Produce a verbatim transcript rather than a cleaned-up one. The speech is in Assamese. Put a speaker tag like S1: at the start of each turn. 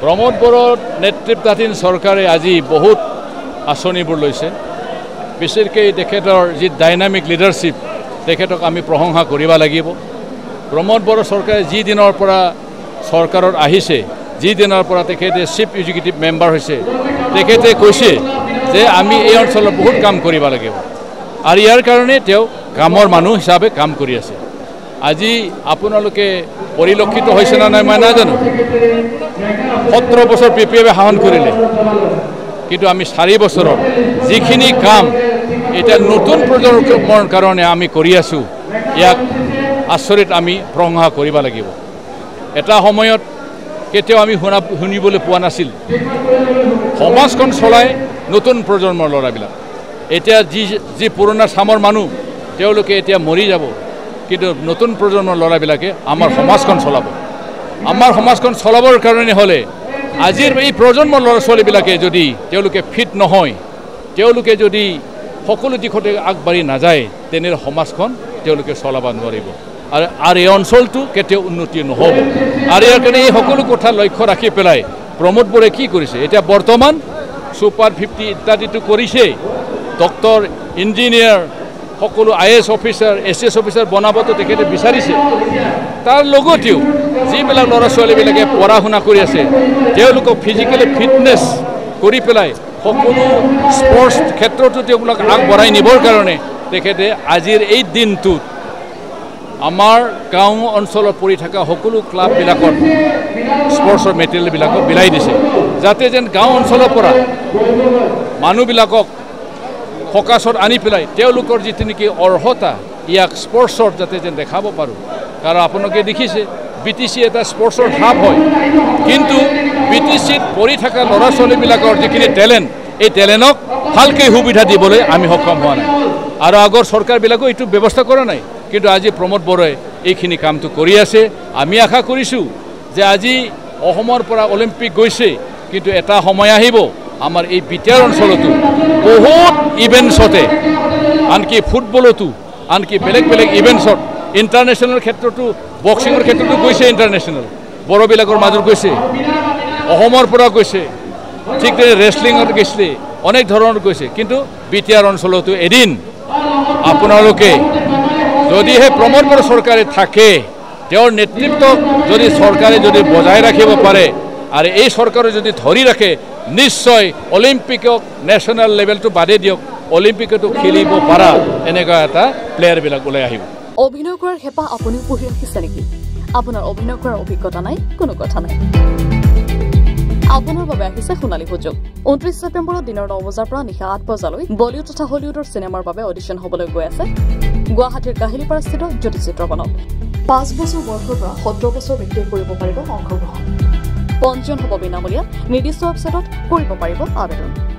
S1: प्रमोद बड़ोर नेतृत्वाधीन सरकारे आज बहुत आँचनिबोर लैसे विशेषকৈ তেখেতৰ जी डायनामिक लिडारशिप তেখেতক আমি प्रशंसा কৰিব লাগিব। प्रमोद बड़ो सरकारे जी दिनर পৰা सरकारत আহিছে जी दिनर পৰা তেখেতে চিফ এক্সিকিউটিভ মেম্বাৰ হৈছে তেখেতে কৈছে যে আমি এই অঞ্চলত বহুত কাম কৰিব লাগিব আৰু ইয়াৰ কাৰণে তেওঁ কামৰ মানুহ হিচাপে কাম কৰি আছে। আজি আপোনালোকে পৰিলক্ষিত হৈছে না নাই মই নাজানো সত্তৰ বছৰ পি পি এফে শাসন কৰিলে কিন্তু আমি চাৰি বছৰত যিখিনি কাম এটা নতুন প্ৰজন্মৰ কাৰণে আমি কৰি আছো ইয়াক আচৰিত আমি প্ৰশংসা কৰিব লাগিব। এটা সময়ত কেতিয়াও আমি শুনা শুনিবলৈ পোৱা নাছিল সমাজখন চলাই নতুন প্ৰজন্মৰ ল'ৰাবিলাক এতিয়া যি যি পুৰণা চামৰ মানুহ তেওঁলোকে এতিয়া মৰি যাব কিন্তু নতুন প্ৰজন্মৰ ল'ৰাবিলাকে আমাৰ সমাজখন চলাব। আমাৰ সমাজখন চলাবৰ কাৰণে হ'লে আজিৰ এই প্ৰজন্মৰ ল'ৰা ছোৱালীবিলাকে যদি তেওঁলোকে ফিট নহয় তেওঁলোকে যদি সকলো দিশতে আগবাঢ়ি নাযায় তেনে সমাজখন তেওঁলোকে চলাব নোৱাৰিব আৰু আৰু এই অঞ্চলটো কেতিয়াও উন্নতি নহ'ব। আৰু ইয়াৰ কাৰণে এই সকলো কথা লক্ষ্য ৰাখি পেলাই প্ৰমোদ বড়োৱে কি কৰিছে এতিয়া বৰ্তমান ছুপাৰ ফিফটি ইত্যাদিটো কৰিছে ডক্টৰ ইঞ্জিনিয়াৰ সকলো I S officer S S officer বনাবতো তেখেতে বিচাৰিছে। তাৰ লগতেও যিবিলাক ল'ৰা ছোৱালীবিলাকে পঢ়া শুনা কৰি আছে তেওঁলোকক ফিজিকেলি ফিটনেছ কৰি পেলাই সকলো স্পৰ্টছ ক্ষেত্ৰতো তেওঁলোক আগবঢ়াই নিবৰ কাৰণে তেখেতে আজিৰ এই দিনটোত আমাৰ গাঁও অঞ্চলত পৰি থকা সকলো ক্লাববিলাকত স্পৰ্টছৰ মেটেৰিয়েলবিলাকক বিলাই দিছে যাতে যেন গাঁও অঞ্চলৰ পৰা মানুহবিলাকক ফকাছত আনি পেলাই তেওঁলোকৰ যিটো নেকি অৰ্হতা ইয়াক স্পৰ্টছৰ যাতে যেন দেখাব পাৰোঁ। কাৰণ আপোনালোকে দেখিছে বি টি চি এটা স্পৰ্টছৰ হাব হয় কিন্তু বি টি চিত পঢ়ি থকা ল'ৰা ছোৱালীবিলাকৰ যিখিনি টেলেণ্ট এই টেলেণ্টক ভালকৈ সুবিধা দিবলৈ আমি সক্ষম হোৱা নাই আৰু আগৰ চৰকাৰবিলাকেও এইটো ব্যৱস্থা কৰা নাই কিন্তু আজি প্ৰমোদ বড়োৱে এইখিনি কামটো কৰি আছে। আমি আশা কৰিছোঁ যে আজি অসমৰ পৰা অলিম্পিক গৈছে কিন্তু এটা সময় আহিব আমাৰ এই বিটিয়াৰ অঞ্চলতো বহুত ইভেণ্টছতে আনকি ফুটবলতো আনকি বেলেগ বেলেগ ইভেণ্টছত ইণ্টাৰনেশ্যনেল ক্ষেত্ৰতো বক্সিঙৰ ক্ষেত্ৰতো গৈছে ইণ্টাৰনেশ্যনেল বড়োবিলাকৰ মাজত গৈছে অসমৰ পৰা গৈছে ঠিক তেনে ৰেচলিঙত গৈছিলে অনেক ধৰণৰ গৈছে কিন্তু বিটিয়াৰ অঞ্চলতো এদিন আপোনালোকে যদিহে প্ৰমোদ বড়ো চৰকাৰে থাকে তেওঁৰ নেতৃত্বক যদি চৰকাৰে যদি বজাই ৰাখিব পাৰে আৰু এই চৰকাৰে যদি ধৰি ৰাখে নিশ্চয় অলিম্পিকক নেশ্যনেল লেভেলটো বাদে দিয়ক অলিম্পিকতো খেলিব পাৰা এনেকুৱা এটা প্লেয়াৰবিলাক ওলাই আহিব।
S2: অভিনয় কৰাৰ হেঁপাহ আপুনি পঢ়ি ৰাখিছে নেকি? আপোনাৰ অভিনয় কৰাৰ অভিজ্ঞতা নাই কোনো কথা নাই আপোনাৰ বাবে আহিছে সোণালী সুযোগ। ঊনত্ৰিশ ছেপ্টেম্বৰত দিনৰ ন বজাৰ পৰা নিশা আঠ বজালৈ বলিউড তথা হলিউডৰ চিনেমাৰ বাবে অডিশ্যন হ'বলৈ গৈ আছে গুৱাহাটীৰ কাহিলীপাৰাস্থিত জ্যোতি চিত্ৰবনত। পাঁচ বছৰ বয়সৰ পৰা সত্তৰ বছৰ ব্যক্তিয়ে কৰিব পাৰিব অংশগ্ৰহণ। পঞ্জীয়ন হ'ব বিনামূলীয়া নিৰ্দিষ্ট ৱেবছাইটত কৰিব পাৰিব আবেদন।